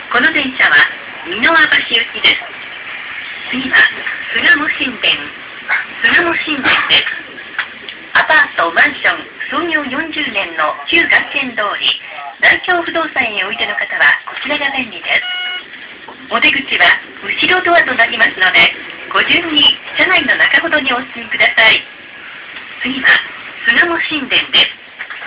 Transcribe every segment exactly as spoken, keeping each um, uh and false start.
この電車は美濃輪橋行きです。次は巣鴨新田、巣鴨新田です。アパート、マンション、創業よんじゅうねんの旧学研通り、大京不動産へおいでの方はこちらが便利です。お出口は後ろドアとなりますので、ご順に車内の中ほどにお進みください。次は巣鴨新田です。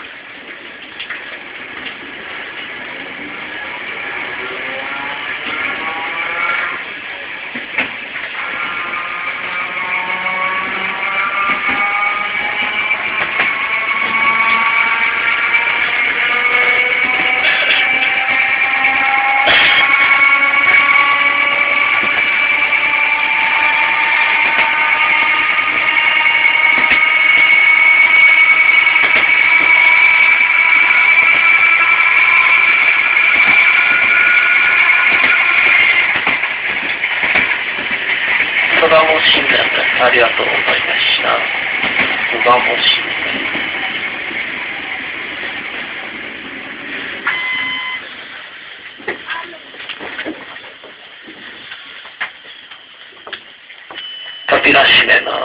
巣鴨新田です。ありがとうございました。巣鴨新田。扉閉めます。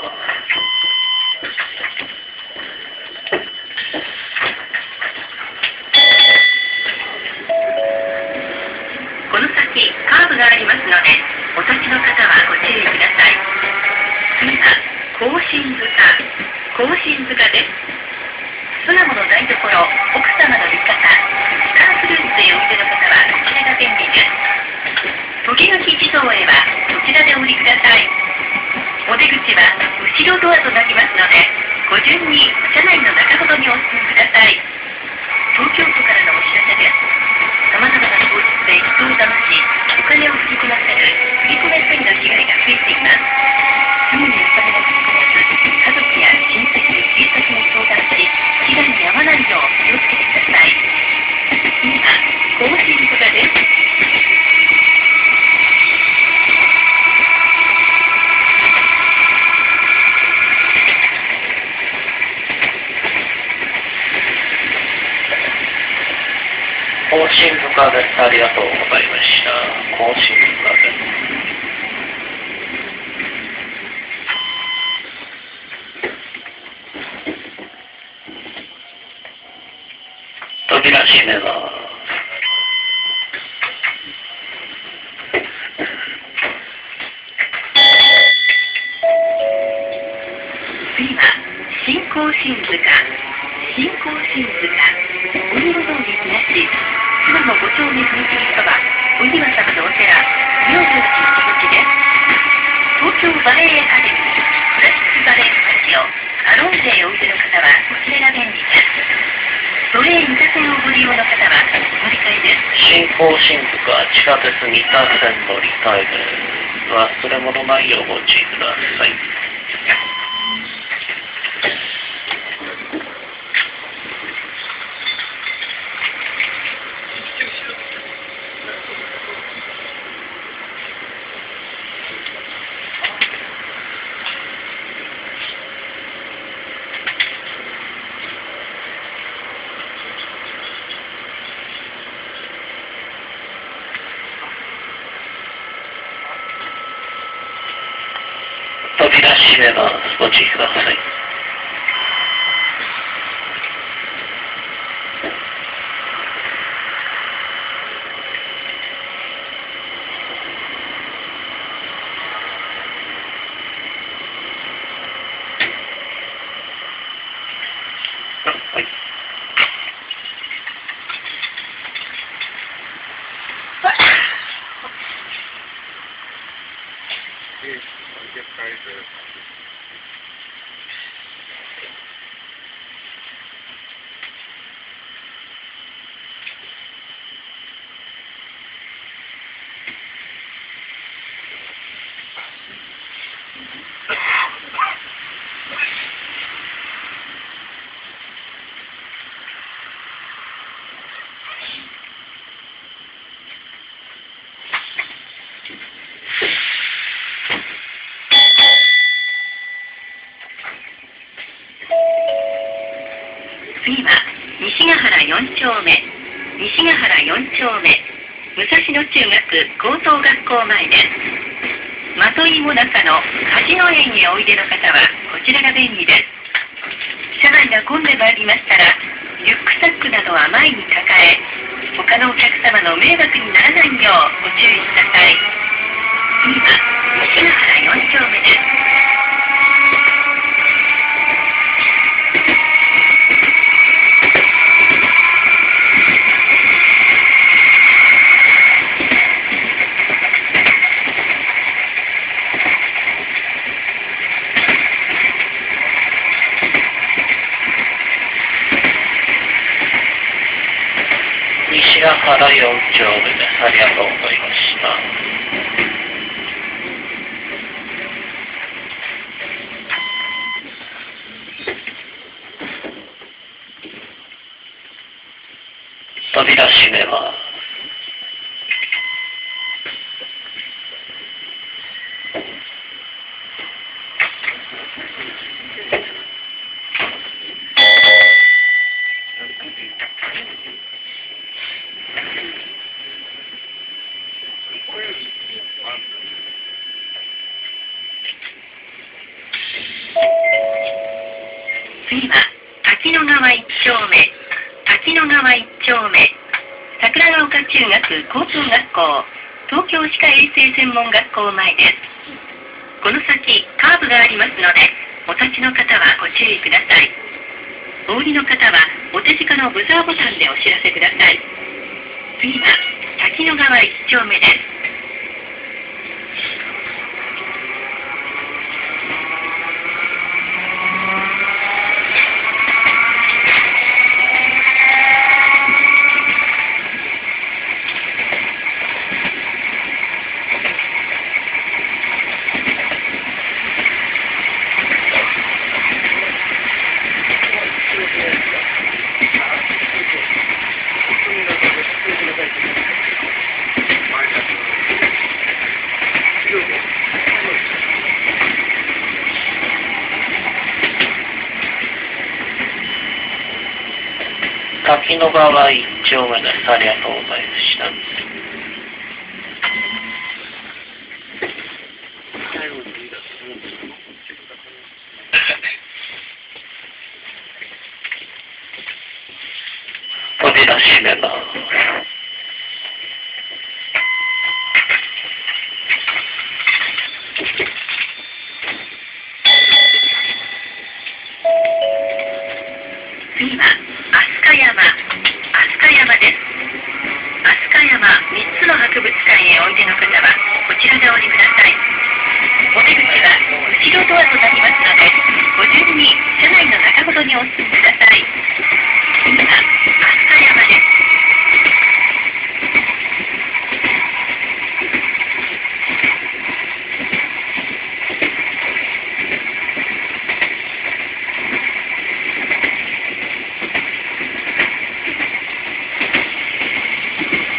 この先カーブがありますので、お立ちの方はご注意ください。次は庚申塚、庚申塚です。巣鴨の台所、奥様の味方、スターフルーツへおいでの方はこちらが便利です。時々地蔵へはそちらでお降りください。お出口は後ろドアとなりますので、ご順に車内の中ほどにお進みください。東京都からのお知らせです。さまざまな法律で人を騙し、お金を振り込ませる振り込め詐欺の被害が増えています。すぐにお金を振り込まず、家族や親戚、警察に相談し、被害に遭わないよう気をつけてください。次は庚申塚です。 庚申塚です。ありがとうございました。庚申塚です。扉閉めます。 次は新庚申塚、新庚申塚、お見事通り東、巣鴨ご丁目踏切そば、お岩様のお寺、明星寺入口です。東京バレエアカデミー、クラシックバレエスタジオ、アロンジェへおいでの方はこちらが便利です。都営三田線をご利用の方はお乗り換えです。 新庚申塚、地下鉄三田線乗り換えです。忘れ物ないようご注意ください。扉閉めます。ご注意ください。はい。 次は西ヶ原よん丁目、西ヶ原よん丁目、 武蔵野中学高等学校前です。的も中のカジノ園へおいでの方はこちらが便利です。車内が混んでまいりましたら、リュックサックなどは前に抱え、他のお客様の迷惑にならないようご注意ください。次は西ヶ原よん丁目です。 西ヶ原よん丁目です。ありがとうございました。扉閉めます。 次は滝野川一丁目、滝野川一丁目、桜ヶ丘中学高等学校、東京歯科衛生専門学校前です。この先カーブがありますので、お立ちの方はご注意ください。お降りの方はお手近のブザーボタンでお知らせください。次は滝野川一丁目です。 滝野川一丁目です。ありがとうございました。扉閉めます。 次は飛鳥山、飛鳥山です。飛鳥山みっつの博物館へおいでの方はこちらでお降りください。お出口は後ろドアとなりますので、ご順に車内の中ほどにお進みください。次は飛鳥山です。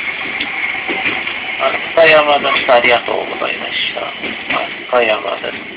飛鳥山です。ありがとうございました。飛鳥山です。